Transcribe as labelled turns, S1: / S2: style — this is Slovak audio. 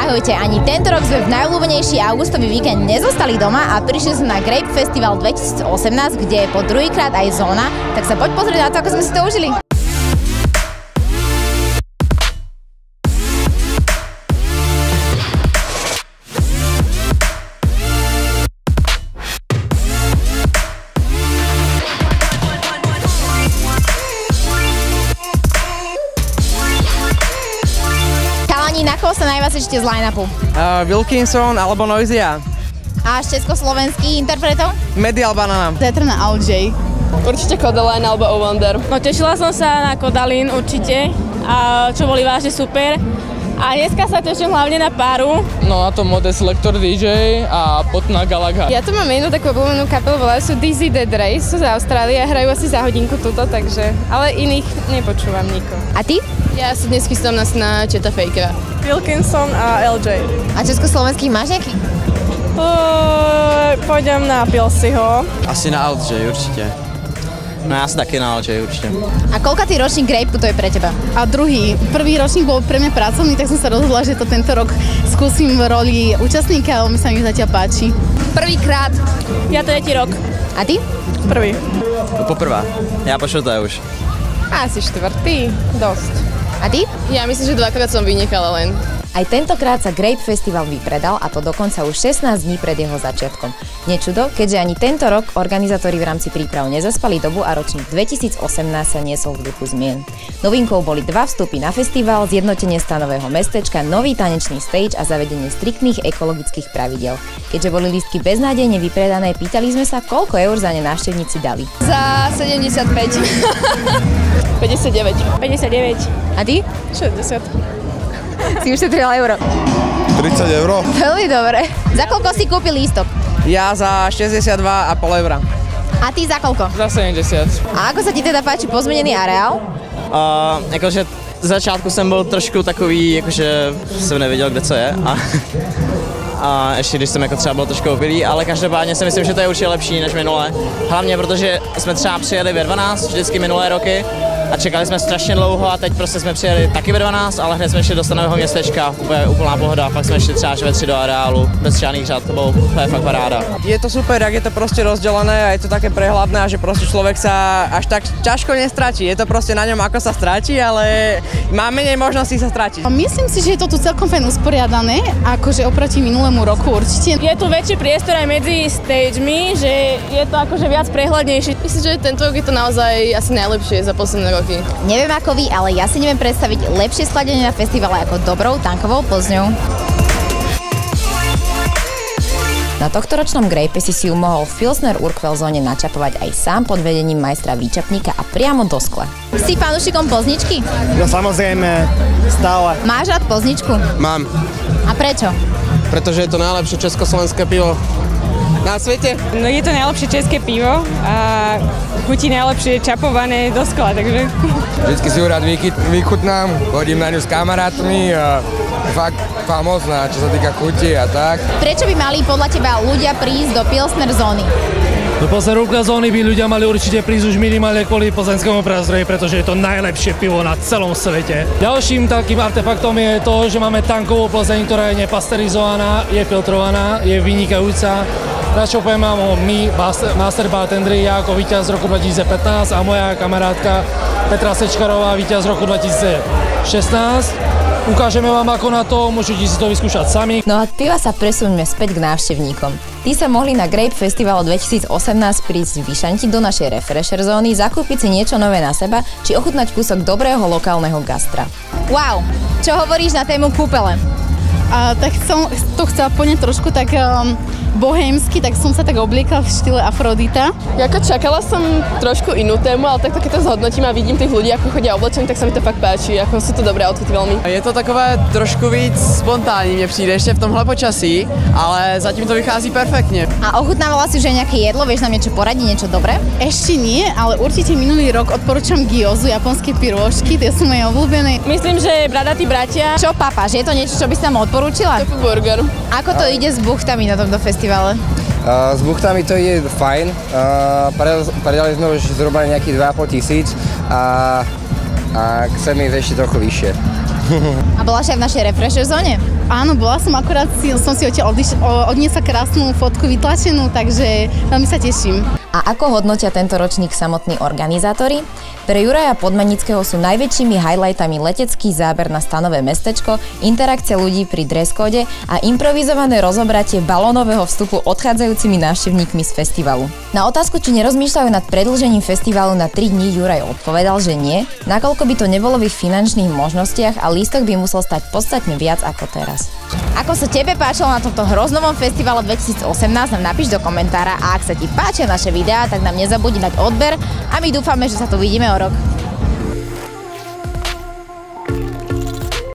S1: Ahojte, ani tento rok sme v najobľúbenejší augustový víkend nezostali doma a prišli sme na Grape Festival 2018, kde je po druhýkrát aj zóna, tak sa poď pozrieť na to, ako sme si to užili. Na koho sa najviac tešíte z line-upu?
S2: Wilkinson alebo Noisia.
S1: A z československých interpretov?
S2: Medial Banana.
S3: Zetrna LJ.
S4: Určite Kodaline alebo Owonder.
S5: No tešila som sa na Kodalín určite, a čo boli vážne super. A dneska sa teším hlavne na páru.
S6: No na to Mode Selector DJ a Potna Galaga.
S5: Ja tu mám jednu takú obľúbenú kapelu, volajú sú Dizzy Dead Race, sú z Austrálie a hrajú asi za hodinku tuto, takže... Ale iných nepočúvam nikoho.
S1: A ty?
S4: Ja sa dnes chystám na Cheta Fakera.
S5: Wilkinson a LJ.
S1: A československých máš nejaký?
S5: Pôjdem na Pilsiho.
S2: Asi na LJ určite. No ja si taky na LJ určite.
S1: A koľkatý ročník Grape to je pre teba?
S3: A druhý. Prvý ročník bol pre mňa pracovný, tak som sa rozhodla, že to tento rok skúsim v roli účastníka, ale mi sa mi zatiaľ páči.
S1: Prvýkrát.
S5: Ja tretí rok.
S1: A ty?
S5: Prvý.
S2: Poprvá. Ja po štvrté už.
S5: Asi štvrtý. Dosť.
S1: A ty?
S4: Ja myslím, že dvakrát som vynechala len.
S1: Aj tentokrát sa Grape Festival vypredal, a to dokonca už 16 dní pred jeho začiatkom. Nečudo, keďže ani tento rok organizátori v rámci príprav nezaspali dobu a ročník 2018 sa niesol v duchu zmien. Novinkou boli 2 vstupy na festival, zjednotenie stanového mestečka, nový tanečný stage a zavedenie striktných ekologických pravidiel. Keďže boli lístky beznádejne vypredané, pýtali sme sa, koľko eur za ne návštevníci dali.
S4: Za 75. 59.
S5: 59.
S1: A ty?
S5: 60.
S1: Si ušetrila euro.
S7: 30 euro.
S1: Veľmi dobre. Za koľko si kúpil lístok?
S2: Ja za 62,5 eura.
S1: A ty za koľko?
S6: Za 70.
S1: A ako sa ti teda páči pozmenený areál?
S2: Jakože z začátku jsem byl trošku takový, jakože jsem nevěděl, kde co je. A ještě když jsem jako třeba byl trošku opilý, ale každopádně si myslím, že to je určitě lepší než minule. Hlavně protože jsme třeba přijeli ve 12 vždycky minulé roky a čekali jsme strašně dlouho a teď prostě jsme přijeli taky ve 12, ale hned jsme šli do stanového městečka, úplná pohoda, pak jsme šli třeba ve 3 do areálu, bez žádných řad, to je fakt paráda. Je to super, jak je to prostě rozdelené a je to také prehľadné a že prostě člověk sa až tak ťažko nestratí. Je to prostě na ňom, ako sa stratí, ale má menej možností sa stratiť.
S3: Myslím si, že je to tu celkom fajn usporiadané, akože oproti minulému roku určite.
S5: Je tu väčší priestor aj medzi stagemi, že je to akože viac prehľadnejšie.
S4: Myslím, že tento rok je to naozaj asi najlepšie za posledné roky.
S1: Neviem ako vy, ale ja si neviem predstaviť lepšie skladenie na festivale ako dobrou tankovou Plzňou. Na tohtoročnom Grape si ju mohol v Pilsner Urquell zóne načapovať aj sám pod vedením majstra výčapníka a priamo do skla. Si fanúšikom Plzničky?
S8: No samozrejme, stále.
S1: Máš rád Plzničku?
S7: Mám.
S1: A prečo?
S7: Pretože je to najlepšie československé pivo na svete.
S5: No je to najlepšie české pivo a chutí najlepšie čapované do skla, takže...
S7: Vždycky si ju rád vychutnám, chodím na ňu s kamarátmi a fakt famózna, čo sa týka chuti a tak.
S1: Prečo by mali podľa teba ľudia prísť do Pilsner zóny?
S8: Do Pilsner Urquell zóny by ľudia mali určite prísť už minimálne kvôli plzeňskému prístroji, pretože je to najlepšie pivo na celom svete. Ďalším takým artefaktom je to, že máme tankovú Plzeň, ktorá je nepasterizovaná, je filtrovaná, je vynikajúca. Načopujeme ho my, master bartenderi, ja ako víťaz z roku 2015 a moja kamarátka Petra Sečkarová, víťaz z roku 2016. Ukážeme vám ako na to, môžete si to vyskúšať sami.
S1: No a piva sa presuňme späť k návštevníkom. Tí sa mohli na Grape Festival 2018 prísť vyšantiť do našej refresher zóny, zakúpiť si niečo nové na seba, či ochutnať kúsok dobrého lokálneho gastra. Wow, čo hovoríš na tému kúpele?
S3: Tak som to chcela poňať trošku tak bohémsky, tak som sa tak obliekala v štýle Afrodita.
S4: Jako čakala som trošku inú tému, ale takto keď to zhodnotím a vidím tých ľudí, ako chodia oblečení, tak sa mi to fakt páči, ako sú to dobré outfity veľmi.
S2: Je to takové trošku víc spontánní, mně přijde ještě v tomhle počasí, ale zatím to vychází perfektně.
S1: A ochutnávala si, že nejaké jedlo, vieš nám niečo poradiť, niečo dobré?
S3: Ešte nie, ale určite minulý rok odporúčam gyozu, japonské pirôžky, tie sú moje obľúbené.
S5: Myslím, že bradatí bratia.
S1: Čo papáš, je to niečo, čo by si nám odporúčila?
S4: Tofu burger.
S1: Ako to ide s buchtami na tomto festivale?
S9: S buchtami to ide fajn. Predali sme už zhruba nejakých 2,5 tisíc a chceme ísť ešte trochu vyššie.
S1: A bola si aj v našej refresher zóne?
S3: Áno, bola som, akorát som si odniesla krásnu fotku vytlačenú, takže veľmi sa teším.
S1: A ako hodnotia tento ročník samotní organizátori? Pre Juraja Podmanického sú najväčšími highlightami letecký záber na stanové mestečko, interakcia ľudí pri dreskóde a improvizované rozobratie balónového vstupu odchádzajúcimi návštevníkmi z festivalu. Na otázku, či nerozmýšľajú nad predĺžením festivalu na 3 dní, Juraj odpovedal, že nie, nakoľko by to nebolo v ich finančných možnostiach a lístok by musel stať podstatne viac ako teraz. Ako sa tebe páčilo na tomto hroznovom festivale 2018, nám napíš do komentára a ak sa ti páčia naše videá, tak nám nezabudni dať odber a my dúfame, že sa tu vidíme o rok.